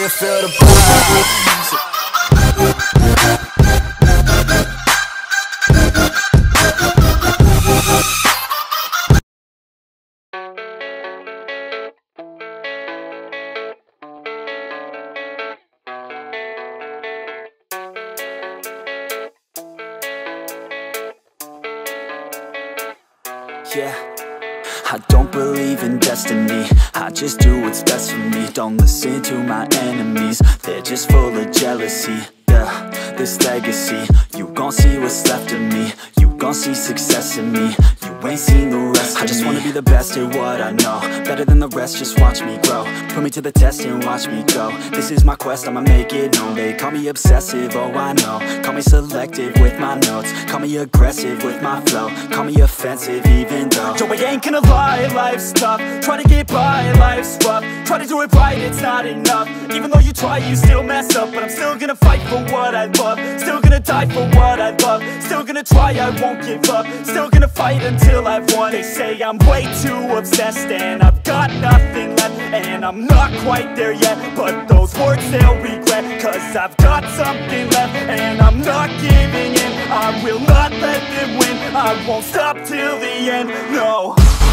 wanna feel the vibes. Yeah, I don't believe in destiny, I just do what's best for me. Don't listen to my enemies, they're just full of jealousy. Yeah, this legacy, you gon' see what's left of me. You gon' see success in me, you ain't seen the rest of me. I just wanna be the best at what I know, better than the rest, just watch me grow. Put me to the test and watch me go. This is my quest, I'ma make it known. They call me obsessive, oh I know. Call me selective with my notes, call me aggressive with my flow. Call me offensive even though Joe, I ain't gonna lie, life's tough. Try to get by, life's rough. Try to do it right, it's not enough. Even though you try, you still mess up. But I'm still gonna fight for what I love, still gonna die for what I love. Still gonna try, I won't give up. Still gonna fight until I've won. They say I'm way too obsessed and I've got nothing left, and I'm not quite there yet, but those words they'll regret. Cause I've got something left and I'm not giving in. I will not let them win, I won't stop till the end, no.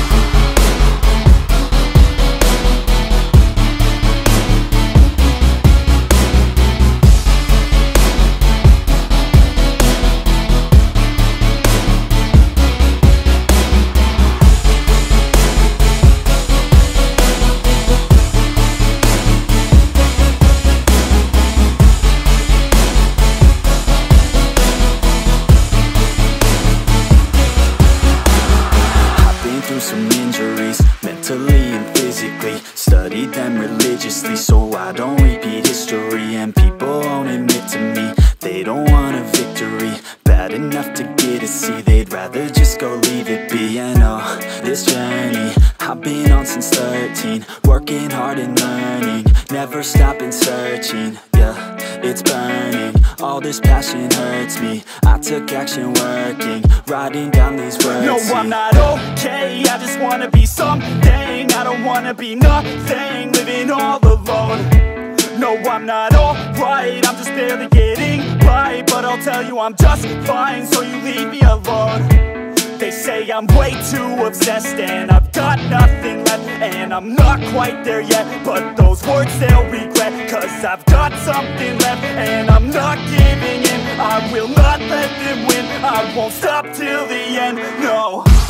Some injuries, mentally and physically. Studied them religiously so I don't repeat history. And people won't admit to me they don't want a victory bad enough to get a C. They'd rather just go leave it be. And oh, this journey I've been on since 13, working hard and learning, never stopping searching. Yeah, it's burning, all this passion hurts me. I took action working, writing down these words. No, I'm not okay, I just wanna be something. I don't wanna be nothing, living all alone. No, I'm not alright, I'm just barely getting by. But I'll tell you I'm just fine, so you leave me alone. They say I'm way too obsessed and I've got nothing left, and I'm not quite there yet, but those words they'll regret. Cause I've got something left and I'm not giving in. I will not let them win, I won't stop till the end, no.